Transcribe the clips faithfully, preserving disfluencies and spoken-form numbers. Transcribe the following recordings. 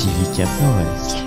Civica Nord-Est.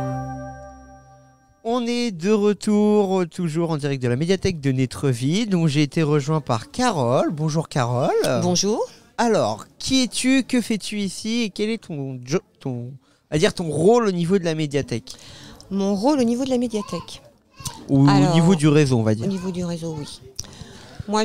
On est de retour, toujours en direct de la médiathèque de Nétreville, dont j'ai été rejoint par Carole. Bonjour Carole. Bonjour. Alors, qui es-tu, que fais-tu ici et quel est ton, jo- ton, à dire ton rôle au niveau de la médiathèque? Mon rôle au niveau de la médiathèque. Ou Alors, au niveau du réseau, on va Au dire. niveau du réseau, oui. Moi,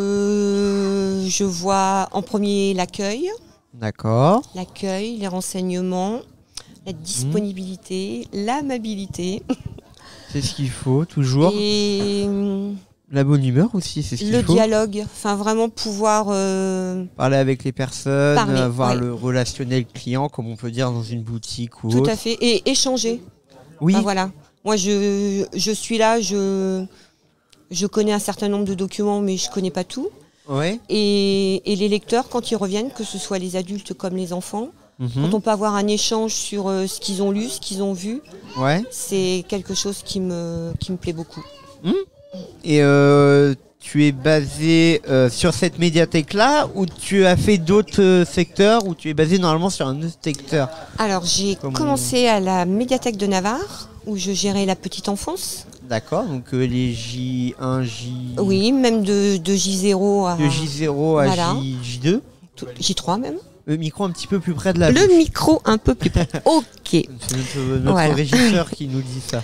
je, je vois en premier l'accueil, D'accord. l'accueil, les renseignements, la disponibilité, mmh. l'amabilité. C'est ce qu'il faut, toujours. Et la bonne humeur aussi, c'est ce qu'il le faut. dialogue. Enfin, vraiment pouvoir... Euh, Parler avec les personnes, parler, avoir ouais. le relationnel client, comme on peut dire dans une boutique ou Tout autre. à fait. Et échanger. Oui. Enfin, voilà. Moi, je, je suis là, je, je connais un certain nombre de documents, mais je ne connais pas tout. Ouais. Et, et les lecteurs, quand ils reviennent, que ce soit les adultes comme les enfants, mmh. quand on peut avoir un échange sur euh, ce qu'ils ont lu, ce qu'ils ont vu, ouais. c'est quelque chose qui me, qui me plaît beaucoup. Mmh. Et euh, tu es basé euh, sur cette médiathèque-là ou tu as fait d'autres euh, secteurs ou tu es basé normalement sur un autre secteur? Alors, j'ai Comme commencé on... à la médiathèque de Navarre, où je gérais la petite enfance. D'accord, donc euh, les J un, J... Oui, même de, de J zéro à... De J zéro à voilà. J, J deux. J trois même. Le micro un petit peu plus près de la Le bouche. micro un peu plus près. Ok. C'est notre, notre voilà. régisseur qui nous dit ça.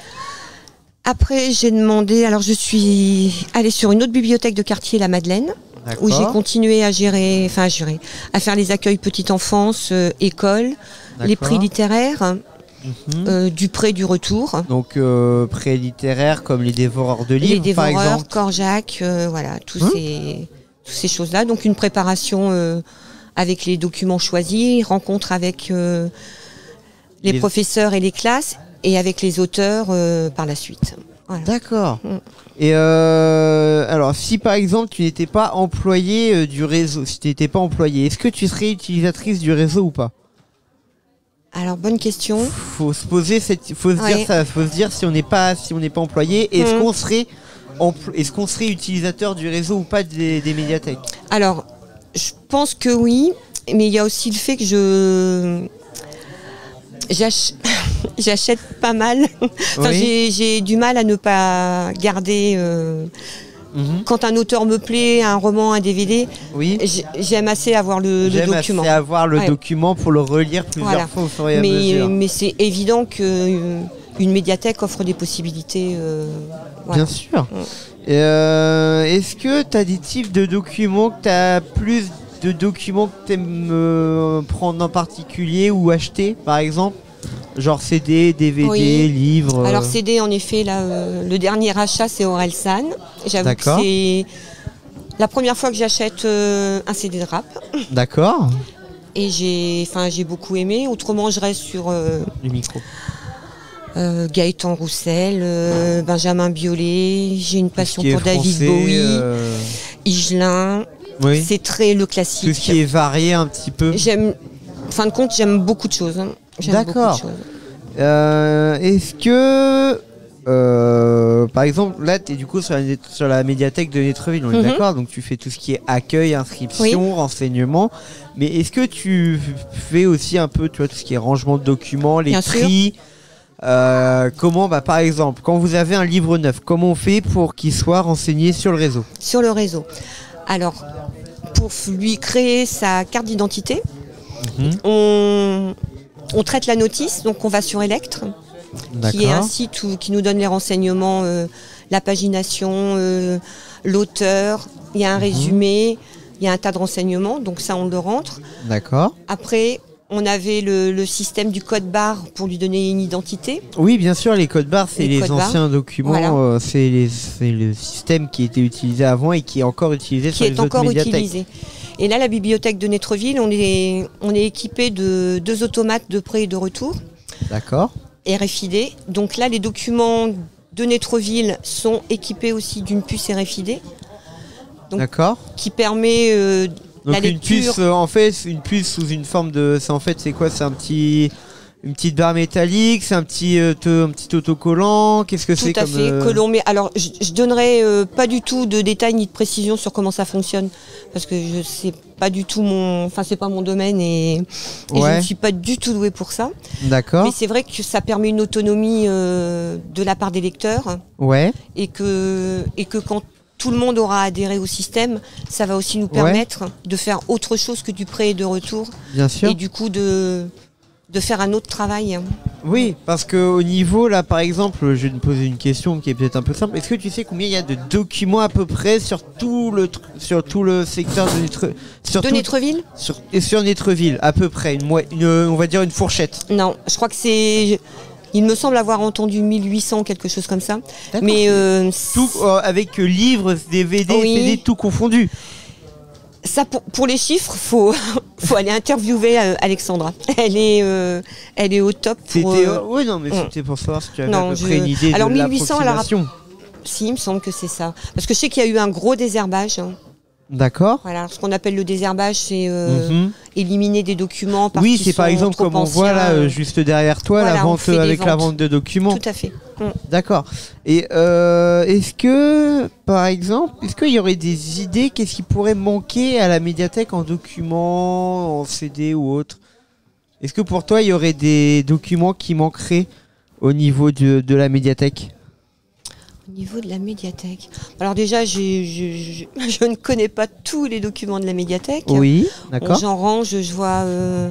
Après, j'ai demandé... Alors, je suis allée sur une autre bibliothèque de quartier, la Madeleine, D'accord. où j'ai continué à gérer... Enfin, à gérer... À faire les accueils petite enfance, euh, école, les prix littéraires... Mmh. Euh, du prêt du retour. Donc euh, prêt littéraire comme les dévoreurs de livres, les dévoreurs, par exemple. Corjac, euh, voilà, tous mmh. ces, toutes ces choses-là. Donc une préparation euh, avec les documents choisis, rencontre avec euh, les, les professeurs et les classes, et avec les auteurs euh, par la suite. Voilà. D'accord. Mmh. Et euh, alors, si par exemple tu n'étais pas employé euh, du réseau, si tu n'étais pas employé, est-ce que tu serais utilisatrice du réseau ou pas? Alors, bonne question. Faut se poser cette, faut se ouais. dire ça, faut se dire si on n'est pas, si on n'est pas employé, est-ce mmh. qu'on serait, empl- est-ce qu'on serait utilisateur du réseau ou pas des, des médiathèques? Alors, je pense que oui, mais il y a aussi le fait que je J'ach... j'achète pas mal. enfin, oui. j'ai, j'ai du mal à ne pas garder. Euh... Mmh. Quand un auteur me plaît, un roman, un D V D, oui. j'aime assez avoir le, le document. J'aime assez avoir le ouais. document pour le relire plusieurs voilà. fois au fur et à mais, mesure. Mais c'est évident qu'une médiathèque offre des possibilités. Euh, voilà. Bien sûr. Mmh. Et euh, est-ce que tu as des types de documents, que tu as plus de documents que tu aimes euh, prendre en particulier ou acheter, par exemple? Genre C D, D V D, oui. livres. Alors C D, en effet, là, euh, le dernier achat, c'est Orelsan. J'avoue D'accord. que c'est la première fois que j'achète euh, un C D de rap. D'accord. Et j'ai, enfin, j'ai beaucoup aimé. Autrement, je reste sur euh, le micro. Euh, Gaëtan Roussel, euh, Benjamin Biolay. J'ai une passion pour français, David Bowie, euh... Higelin. Oui. C'est très le classique. Tout ce qui est varié un petit peu. J'aime, en fin de compte, j'aime beaucoup de choses. Hein. J'aime D'accord. Euh, est-ce que, euh, par exemple, là, tu es du coup sur la, sur la médiathèque de Nétreville, on est mm-hmm. d'accord? Donc, tu fais tout ce qui est accueil, inscription, oui. renseignement. Mais est-ce que tu fais aussi un peu, tu vois, tout ce qui est rangement de documents, les Bien tri euh, Comment, bah, par exemple, quand vous avez un livre neuf, comment on fait pour qu'il soit renseigné sur le réseau? Sur le réseau. Alors, pour lui créer sa carte d'identité, mm-hmm. on... On traite la notice, donc on va sur Electre, qui est un site où, qui nous donne les renseignements, euh, la pagination, euh, l'auteur, il y a un mmh. résumé, il y a un tas de renseignements, donc ça on le rentre. D'accord. Après, on avait le, le système du code barre pour lui donner une identité. Oui, bien sûr, les codes barres, c'est les, les anciens barres. documents, voilà. euh, c'est, les, c'est le système qui était utilisé avant et qui est encore utilisé qui sur les autres médiathèques. Qui est encore utilisé. Et là, la bibliothèque de Nétreville, on est, on est équipé de deux automates de prêt et de retour. D'accord. R F I D. Donc là, les documents de Nétreville sont équipés aussi d'une puce R F I D. Donc, D'accord. Qui permet euh, Donc la une lecture. Puce, euh, en fait, une puce sous une forme de... C'est, en fait, c'est quoi? C'est un petit... une petite barre métallique, c'est un petit, euh, te, un petit autocollant. Qu'est-ce que c'est comme... Tout à fait, euh... que l'on met. Alors, je, je donnerai euh, pas du tout de détails ni de précision sur comment ça fonctionne, parce que je sais pas du tout mon, enfin c'est pas mon domaine et, et ouais. je ne suis pas du tout douée pour ça. D'accord. Mais c'est vrai que ça permet une autonomie euh, de la part des lecteurs. Ouais. Et que et que quand tout le monde aura adhéré au système, ça va aussi nous permettre ouais. de faire autre chose que du prêt et de retour. Bien sûr. Et du coup de de faire un autre travail. Oui, parce qu'au niveau, là, par exemple, je vais te poser une question qui est peut-être un peu simple. Est-ce que tu sais combien il y a de documents à peu près sur tout le, sur tout le secteur de, Netre... sur de tout... Netreville sur... Et sur Netreville, à peu près, une, mo... une, on va dire une fourchette. Non, je crois que c'est... Il me semble avoir entendu mille huit cents, quelque chose comme ça. Mais euh, tout euh, avec euh, livres, D V D, oui. C D, tout confondu. Ça, pour, pour les chiffres, faut faut aller interviewer euh, Alexandra. Elle est euh, elle est au top. Pour, euh... Oui, non, mais c'était pour savoir si tu avais non, à peu près je... une idée alors, de mille huit cents, l'approximation. Alors, si, il me semble que c'est ça. Parce que je sais qu'il y a eu un gros désherbage. Hein. D'accord. Voilà, ce qu'on appelle le désherbage, c'est euh, mm-hmm. éliminer des documents. Parce oui, c'est par exemple comme on anciens, voit là, euh, juste derrière toi, voilà, la vente avec la vente de documents. Tout à fait. Mm. D'accord. Et euh, est-ce que, par exemple, est-ce qu'il y aurait des idées, qu'est-ce qui pourrait manquer à la médiathèque en documents, en C D ou autre? Est-ce que pour toi, il y aurait des documents qui manqueraient au niveau de, de la médiathèque? Au niveau de la médiathèque. Alors déjà, j'ai, je, je, je ne connais pas tous les documents de la médiathèque. Oui, d'accord. J'en range, je vois... Euh...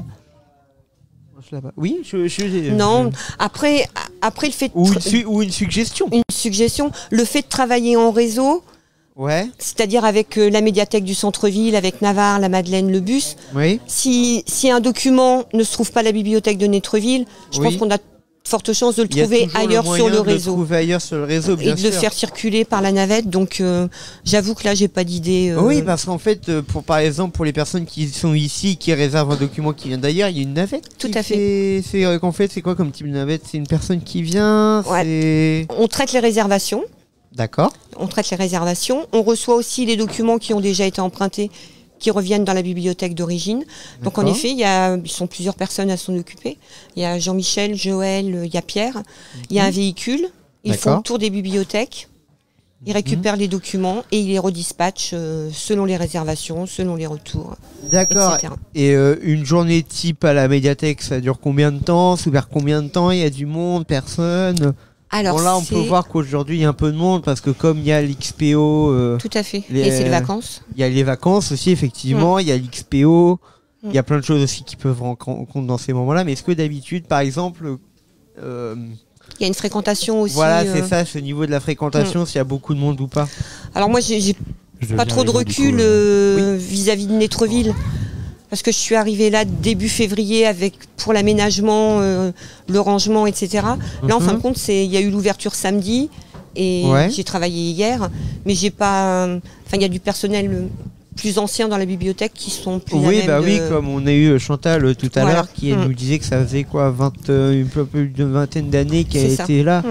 Oui, je, je, non. je... Après, après le fait de ou, une su- ou une suggestion. Une suggestion. Le fait de travailler en réseau, ouais. C'est-à-dire avec euh, la médiathèque du centre-ville, avec Navarre, la Madeleine, le bus. Oui. Si, si un document ne se trouve pas à la bibliothèque de Netreville, je oui. pense qu'on a forte chance de le trouver ailleurs le sur le de réseau. Le trouver ailleurs sur le réseau, bien et de sûr. le faire circuler par la navette. Donc, euh, j'avoue que là, j'ai pas d'idée. Euh... Oui, parce qu'en fait, pour par exemple, pour les personnes qui sont ici, qui réservent un document qui vient d'ailleurs, il y a une navette. Tout à fait. C'est, c'est qu'en fait, c'est quoi comme type de navette? C'est une personne qui vient. Ouais. C'est... On traite les réservations. D'accord. On traite les réservations. On reçoit aussi les documents qui ont déjà été empruntés, qui reviennent dans la bibliothèque d'origine. Donc en effet, il y a, ils sont plusieurs personnes à s'en occuper. Il y a Jean-Michel, Joël, il y a Pierre. Il y a un véhicule. Ils D'accord. font le tour des bibliothèques. Ils récupèrent mmh. les documents et ils les redispatchent euh, selon les réservations, selon les retours. D'accord. Et, cetera. Et euh, une journée type à la médiathèque, ça dure combien de temps? C'est vers combien de temps? Il y a du monde, personne? Alors, bon là on c'est... peut voir qu'aujourd'hui il y a un peu de monde parce que comme il y a l'X P O... Euh, Tout à fait, les, et c'est les vacances. Il y a les vacances aussi effectivement, il mmh. y a l'X P O, il mmh. y a plein de choses aussi qui peuvent rentrer en compte dans ces moments-là. Mais est-ce que d'habitude par exemple... Euh, il y a une fréquentation aussi. Voilà, euh... c'est ça, ce niveau de la fréquentation, mmh. s'il y a beaucoup de monde ou pas. Alors moi j'ai, j'ai pas trop de recul coup, euh, oui. vis-à-vis de Netreville. Parce que je suis arrivée là début février avec pour l'aménagement, euh, le rangement, et cetera. Là, mm-hmm. en fin de compte, c'est il y a eu l'ouverture samedi et ouais. j'ai travaillé hier, mais j'ai pas. Enfin, euh, il y a du personnel plus ancien dans la bibliothèque qui sont plus. Oui, bah de... oui, comme on a eu Chantal tout à voilà. l'heure qui mm. nous disait que ça faisait quoi, vingt, euh, un peu plus d'une vingtaine d'années qu'elle c'est était ça. là.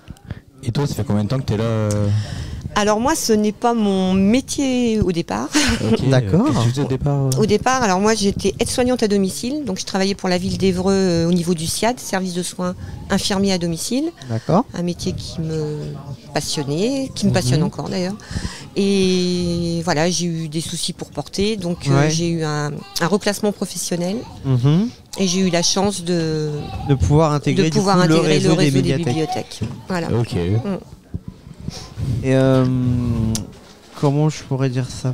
Mm. Et toi, ça fait combien de temps que tu es là euh... Alors moi, ce n'est pas mon métier au départ. Okay, d'accord. Qu'est-ce que tu faisais au départ euh... Au départ, alors moi j'étais aide-soignante à domicile, donc je travaillais pour la ville d'Évreux euh, au niveau du S I A D, service de soins infirmiers à domicile. D'accord. Un métier qui me passionnait, qui me passionne mmh. encore d'ailleurs. Et voilà, j'ai eu des soucis pour porter, donc ouais. euh, j'ai eu un, un replacement professionnel. Mmh. Et j'ai eu la chance de, de pouvoir intégrer, de pouvoir coup, intégrer le réseau, le réseau des, des bibliothèques. bibliothèques. Voilà. Ok. Mmh. Et euh, comment je pourrais dire ça?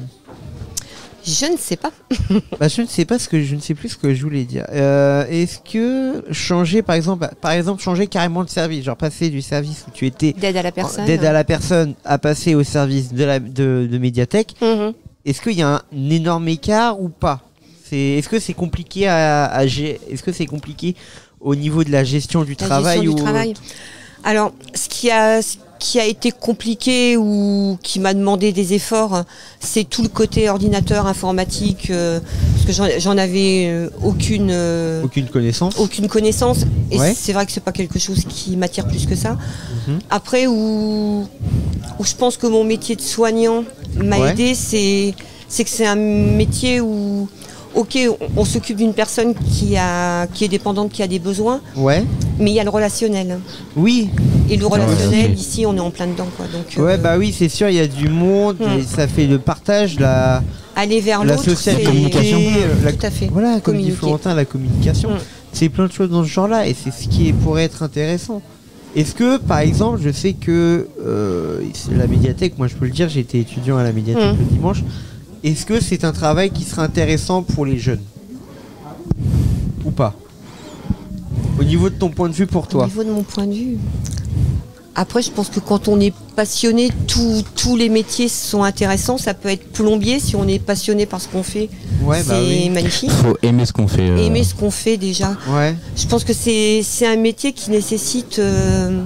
Je ne sais pas. bah, je ne sais pas ce que je ne sais plus ce que je voulais dire. Euh, est-ce que changer par exemple, par exemple changer carrément de service, genre passer du service où tu étais d'aide à la personne, d'aide à la personne, à passer au service de la de, de médiathèque. Mm-hmm. Est-ce qu'il y a un, un énorme écart ou pas? C'est, est-ce que c'est compliqué à, à est-ce que c'est compliqué au niveau de la gestion du la travail gestion ou du travail. Alors, ce qui a qui a été compliqué ou qui m'a demandé des efforts, c'est tout le côté ordinateur informatique, euh, parce que j'en, j'en avais euh, aucune euh, aucune connaissance. Aucune connaissance. Et ouais. c'est vrai que c'est pas quelque chose qui m'attire plus que ça. Mm-hmm. Après, où où je pense que mon métier de soignant m'a ouais. aidé, c'est c'est que c'est un métier où ok, on, on s'occupe d'une personne qui, a, qui est dépendante, qui a des besoins, Ouais. mais il y a le relationnel. Oui. Et le relationnel, ouais. ici, on est en plein dedans. Quoi. Donc, Ouais, euh, bah oui, c'est sûr, il y a du monde, Hmm. et ça fait le partage, la, aller vers la l'autre, c'est... sociabilité, communication. euh, la- Tout à fait. Voilà, comme dit Communiquer. Florentin, la communication. Mm. C'est plein de choses dans ce genre-là, et c'est ce qui est- pourrait être intéressant. Est-ce que, par exemple, je sais que euh, c'est la médiathèque, moi je peux le dire, j'ai été étudiant à la médiathèque Mm. le dimanche. Est-ce que c'est un travail qui serait intéressant pour les jeunes? Ou pas? Au niveau de ton point de vue pour Au toi? niveau de mon point de vue. Après, je pense que quand on est passionné, tous tous les métiers sont intéressants. Ça peut être plombier si on est passionné par ce qu'on fait. Ouais, c'est bah oui. magnifique. Faut aimer ce qu'on fait. euh. Aimer ce qu'on fait déjà. Ouais. Je pense que c'est c'est un métier qui nécessite, euh,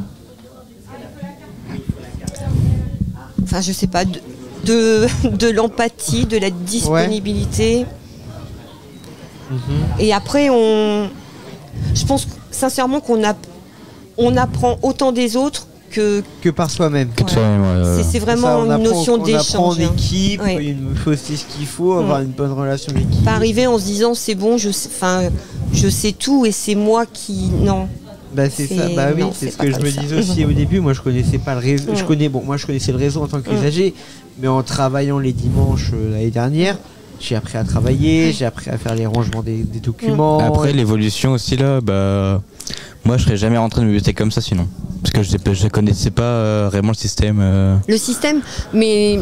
enfin je sais pas, de, de, de l'empathie, de la disponibilité. Mhm. Et après, on, je pense sincèrement qu'on a, on apprend autant des autres que Que par soi-même. Que de Ouais. soi-même, ouais, euh. c'est c'est vraiment Ça, on une apprend- notion on apprend en d'échange. hein. équipe, Ouais. il faut c'est ce qu'il faut, avoir Mm. une bonne relation d'équipe. Pas arriver en se disant c'est bon, je sais, enfin, je sais tout et c'est moi qui non. Bah c'est C'est- ça, bah oui, non, c'est c'est ce pas que je comme me ça. disais aussi au début. Moi je connaissais pas le réseau. Mm. Je connais, bon, moi je connaissais le réseau en tant Mm. qu'usager, mais en travaillant les dimanches euh, l'année dernière, j'ai appris à travailler, j'ai appris à faire les rangements des, des documents. Après l'évolution aussi là, bah moi je serais jamais rentré dans une bibliothèque comme ça sinon. Parce que je sais- je connaissais pas euh, vraiment le système. euh, Le système, mais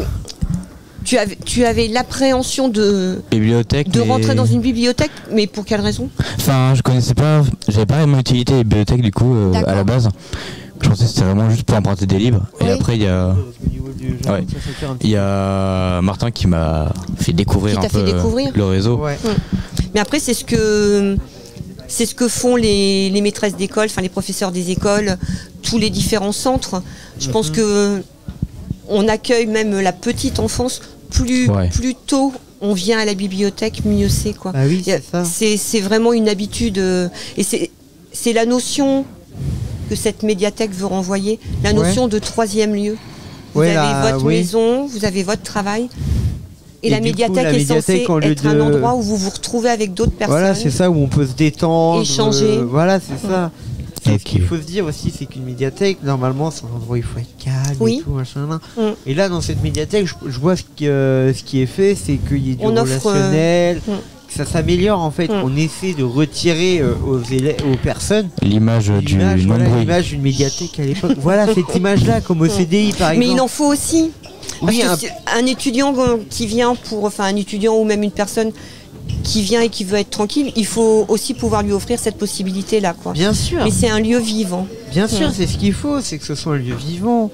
tu avais, tu avais l'appréhension de, bibliothèque. de mais- rentrer dans une bibliothèque, mais pour quelle raison? Enfin, je connaissais pas, j'avais pas vraiment utilisé les bibliothèques du coup euh, D'accord. à la base. Je pensais que c'était vraiment juste pour emprunter des livres. Oui. Et après il y a, Au niveau du genre, Ouais. ça s'attire un petit il y a Martin qui m'a fait découvrir Qui t'a un peu fait euh, découvrir. le réseau. peu. Ouais. Mais après, c'est ce que c'est ce que font les, les maîtresses d'école, enfin les professeurs des écoles, tous les différents centres. Je pense Mhm. que on accueille même la petite enfance plus Ouais. plus tôt. On vient à la bibliothèque, mieux c'est quoi. Bah oui, c'est ça. C'est c'est vraiment une habitude euh, et c'est c'est la notion que cette médiathèque veut renvoyer, la Ouais. notion de troisième lieu. Vous Ouais, avez la- votre oui. maison, vous avez votre travail. Et, Et la du coup, médiathèque la est médiathèque, censée en lieu être un de- endroit où vous vous retrouvez avec d'autres personnes. Voilà, c'est ça où on peut se détendre. Échanger. euh, voilà, c'est ça. Et Ok. ce qu'il faut se dire aussi, c'est qu'une médiathèque, normalement, c'est un endroit où il faut être calme Oui. et tout, machin. là. Mm. Et là, dans cette médiathèque, je, je vois ce qui, euh, ce qui est fait, c'est qu'il y ait du On offre, relationnel, euh, mm. que ça s'améliore en fait. Mm. On essaie de retirer euh, aux, élèves, aux personnes L'image du l'image voilà, non-bruit. l'image d'une médiathèque à l'époque. Voilà cette image-là, comme au C D I par Mais exemple. il en faut aussi. Parce Oui, que un- c'est un étudiant euh, qui vient pour, enfin un étudiant ou même une personne qui vient et qui veut être tranquille, il faut aussi pouvoir lui offrir cette possibilité-là, quoi. Bien sûr, Mais c'est un lieu vivant. bien sûr, Mm. c'est ce qu'il faut, c'est que ce soit un lieu vivant.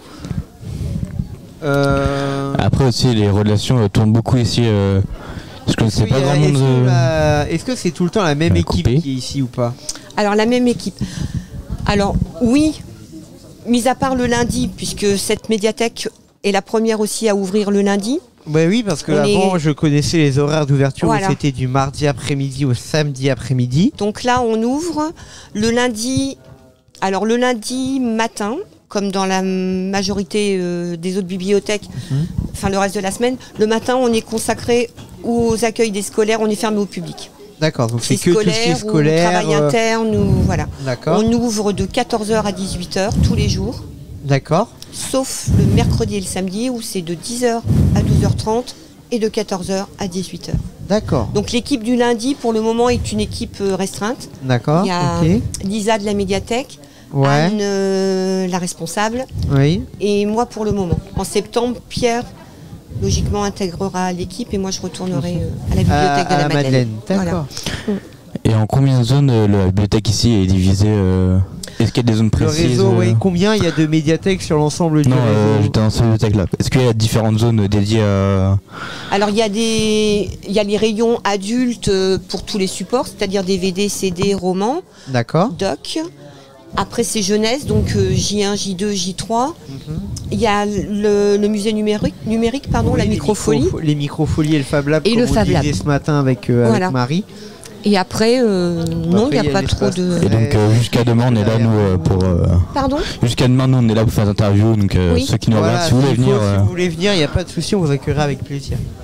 Euh... Après aussi les relations euh, tournent beaucoup ici. euh, je connaissais Oui, pas euh, grand Est-ce monde. que, euh, la- est-ce que c'est tout le temps la même Elle a équipe coupé. qui est ici ou pas? Alors la même équipe. Alors oui, mis à part le lundi, puisque cette médiathèque est la première aussi à ouvrir le lundi. Bah oui, parce que On avant est- je connaissais les horaires d'ouverture Voilà. où c'était du mardi après-midi au samedi après-midi. Donc là, on ouvre le lundi. Alors le lundi matin, comme dans la majorité euh, des autres bibliothèques, Mhm. enfin le reste de la semaine, le matin, on est consacré aux accueils des scolaires, on est fermé au public. D'accord, donc c'est C'est que tout ce qui est scolaire ou scolaire. travail euh, interne ou voilà. D'accord, On ouvre de quatorze heures à dix-huit heures tous les jours, d'accord, sauf le mercredi et le samedi où c'est de dix heures à douze heures trente et de quatorze heures à dix-huit heures. d'accord, Donc l'équipe du lundi pour le moment est une équipe euh, restreinte. d'accord, Il y a ok. Lisa de la médiathèque, Ouais, Anne euh, la responsable oui, et moi pour le moment. En septembre, Pierre logiquement intégrera l'équipe et moi je retournerai euh, à la à, bibliothèque à de la, la Madeleine, d'accord. Et en combien de zones euh, la bibliothèque ici est divisée euh, Est-ce qu'il y a des zones Le précises réseau, euh, oui, combien il y a de médiathèques sur l'ensemble du Non, euh, réseau? j'étais dans cette bibliothèque-là. Est-ce qu'il y a différentes zones dédiées à... Alors il y a des il y a les rayons adultes euh, pour tous les supports, c'est-à-dire D V D, C D, romans, D'accord. doc. Après c'est jeunesse, donc euh, J un, J deux, J trois. Mhm. Il y a le, le musée numérique, numérique pardon, Oui, la les microfolie. micro- Les microfolies et le Fab Lab, Et comme le on Fab Lab. disait ce matin avec, euh, Voilà. avec Marie. Et après, euh, non, il Après, n'y a pas trop l'espace de... Et donc euh, jusqu'à demain on est là nous euh, pour... euh, Pardon Jusqu'à demain nous on est là pour faire des interviews. Donc euh, Oui. ceux qui nous Voilà, regardent, si vous voulez s'il faut, venir... si euh, vous voulez venir, il n'y a pas de souci, on vous accueillera avec plaisir.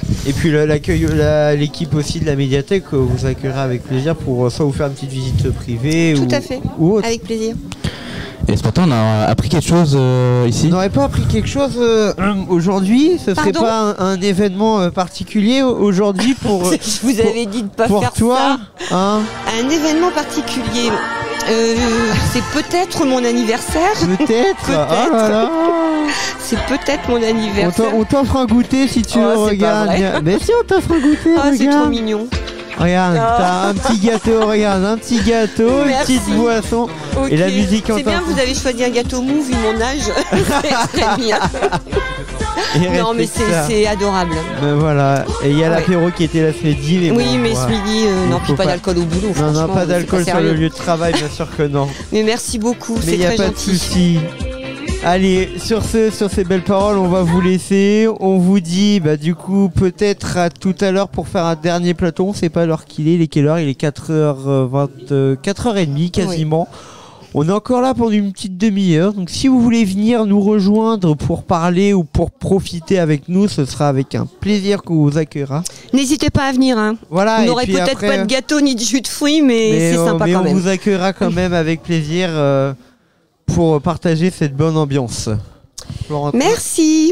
Et puis l'accueil, l'équipe aussi de la médiathèque vous accueillera avec plaisir pour soit vous faire une petite visite privée. Tout ou, à fait, ou autre. avec plaisir. Et ce matin, on a appris quelque chose euh, ici. On n'aurait pas appris quelque chose euh, aujourd'hui. Ce serait Pardon pas un, un événement euh, particulier aujourd'hui pour. Euh, Je vous avais dit de pas pour faire toi, ça. Hein Un événement particulier. Euh, c'est peut-être mon anniversaire. Peut-être. Peut-être. Oh là là. C'est peut-être mon On anniversaire. t'en- on t'offre un goûter si tu Oh, veux, c'est pas regarde. vrai. Mais si on t'offre un goûter, Ah, c'est regarde. trop mignon. Regarde, Oh. t'as un petit gâteau, regarde, un petit gâteau, une Merci. petite boisson. Ok. Et la musique en C'est bien, temps. vous avez choisi un gâteau mou vu mon âge. C'est très bien. Et Non, mais respecte c'est ça. c'est adorable. Ben voilà. Et il y a Ouais. l'apéro qui était là ce midi. Mais Oui, bon, mais voilà. ce midi, euh, Il non, faut puis pas pas- d'alcool au boulot. Non, non, franchement, pas c'est d'alcool sur le sérieux. lieu de travail, bien sûr que non. Mais merci beaucoup, Mais c'est il n'y a très pas de gentil. souci. Allez, sur, ce, sur ces belles paroles, on va vous laisser. On vous dit, bah, du coup, peut-être à tout à l'heure pour faire un dernier plateau. On sait pas l'heure qu'il est. Il est quelle heure? Il est quatre heures vingt, euh, quatre heures trente quasiment. On est encore là pendant une petite demi-heure. Donc, si vous voulez venir nous rejoindre pour parler ou pour profiter avec nous, ce sera avec un plaisir qu'on vous accueillera. N'hésitez pas à venir. Hein. Voilà. On et n'aurait puis peut-être après- pas de gâteau ni de jus de fruits, mais, Mais, c'est euh, sympa mais quand on même. vous accueillera quand même avec plaisir euh, pour partager cette bonne ambiance. Florentin. Merci.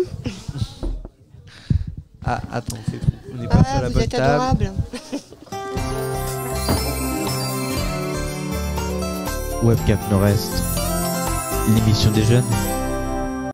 Ah, attends, c'est tout. On est pas Ah, sur la vous bonne êtes table. adorable. Webcam Nord-Est, l'émission des jeunes.